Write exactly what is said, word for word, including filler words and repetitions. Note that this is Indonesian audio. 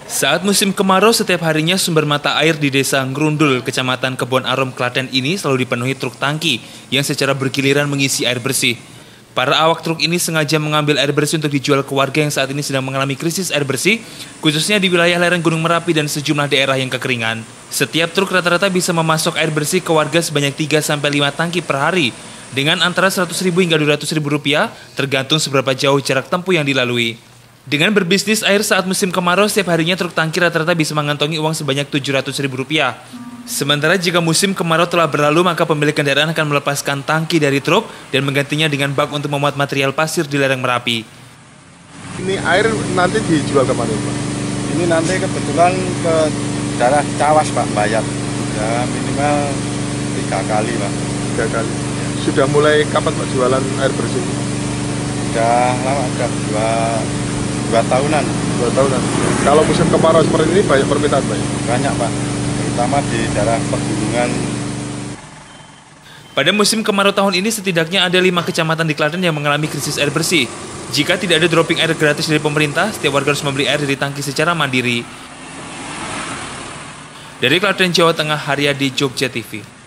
Saat musim kemarau, setiap harinya sumber mata air di Desa Ngrundul, Kecamatan Kebon Arum, Klaten ini selalu dipenuhi truk tangki yang secara bergiliran mengisi air bersih. Para awak truk ini sengaja mengambil air bersih untuk dijual ke warga yang saat ini sedang mengalami krisis air bersih, khususnya di wilayah lereng Gunung Merapi dan sejumlah daerah yang kekeringan. Setiap truk rata-rata bisa memasok air bersih ke warga sebanyak tiga sampai lima tangki per hari, dengan antara seratus ribu hingga dua ratus ribu rupiah, tergantung seberapa jauh jarak tempuh yang dilalui. Dengan berbisnis air saat musim kemarau, setiap harinya truk tangki rata-rata bisa mengantongi uang sebanyak tujuh ratus ribu rupiah. Sementara jika musim kemarau telah berlalu, maka pemilik kendaraan akan melepaskan tangki dari truk dan menggantinya dengan bak untuk memuat material pasir di lereng Merapi. Ini air nanti dijual kemana, Pak? Ini nanti kebetulan ke daerah Cawas, Pak, Bayat. Ya minimal tiga kali, Pak. Tiga kali. Ya. Sudah mulai kapan, Pak, jualan air bersih? Sudah lama, sudah dua, dua tahunan. Dua tahunan. Kalau musim kemarau seperti ini banyak permintaan, Pak? Banyak, Pak. Terutama di daerah pegunungan. Pada musim kemarau tahun ini setidaknya ada lima kecamatan di Klaten yang mengalami krisis air bersih. Jika tidak ada dropping air gratis dari pemerintah, setiap warga harus membeli air dari tangki secara mandiri. Dari Klaten, Jawa Tengah, Haryadi, Jogja T V.